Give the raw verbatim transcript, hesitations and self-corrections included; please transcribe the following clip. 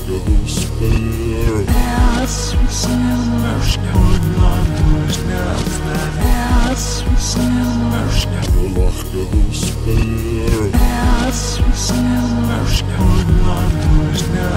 lachte speler. As we singers putting on those nuts that as we singers De lachte speler. as we singers putting on those nuts